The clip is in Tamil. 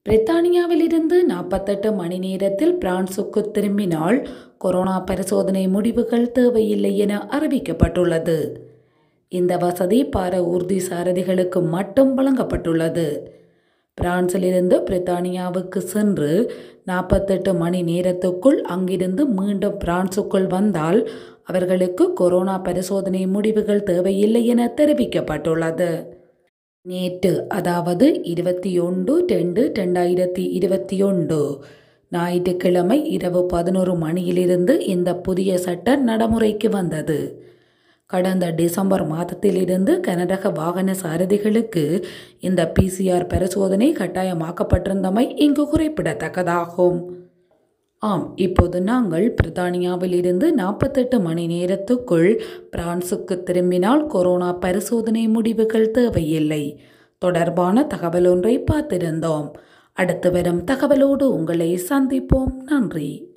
பிரித்தானியாவிலிருந்து 48 மணி நேரத்தில் பிரான்சுக்கு திரும்பினால் கொரோனா பரிசோதனை முடிவுகள் தேவையில்லை என அறிவிக்கப்பட்டுள்ளது. இந்த வசதி பார ஊர்தி சாரதிகளுக்கு மட்டும் வழங்கப்பட்டுள்ளது. பிரான்சிலிருந்து பிரித்தானியாவுக்கு சென்று 48 மணி நேரத்துக்குள் அங்கிருந்து மீண்டும் பிரான்சுக்குள் வந்தால் அவர்களுக்கு கொரோனா பரிசோதனை முடிவுகள் தேவையில்லை என தெரிவிக்கப்பட்டுள்ளது. நேற்று, அதாவது 21/2/2021 ஞாயிற்றுக்கிழமை இரவு 11 மணியிலிருந்து இந்த புதிய சட்டம் நடைமுறைக்கு வந்தது. கடந்த டிசம்பர் மாதத்திலிருந்து கனரக வாகன சாரதிகளுக்கு இந்த PCR பரிசோதனை கட்டாயமாக்கப்பட்டிருந்தமை இங்கு குறிப்பிடத்தக்கதாகும். ஆம், இப்போது நாங்கள் பிரித்தானியாவில் இருந்து 48 மணி நேரத்துக்குள் பிரான்சுக்கு திரும்பினால் கொரோனா பரிசோதனை முடிவுகள் தேவையில்லை தொடர்பான தகவல் ஒன்றை பார்த்திருந்தோம். அடுத்து வரும் தகவலோடு உங்களை சந்திப்போம். நன்றி.